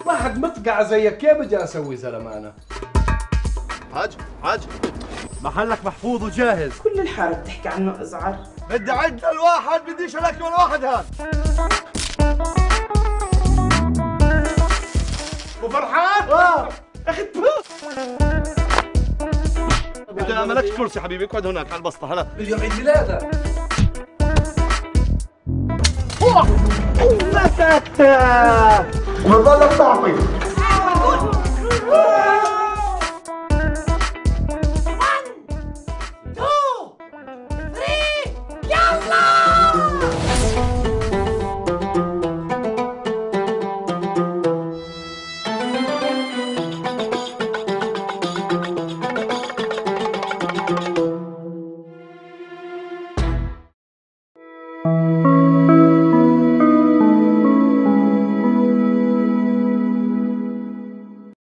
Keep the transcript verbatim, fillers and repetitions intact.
واحد مطقع زيك كيف بدي اسوي زلمه انا؟ حاج حاج محلك محفوظ وجاهز. كل الحارة بتحكي عنه ازعر. بدي عد الواحد، بديش لك ولا واحد هان. وفرحان؟ اه اخي انت مالكش كرسي حبيبي، اقعد هناك على البسطه. هلا اليوم عيد ميلادك. ما بضلك تعطي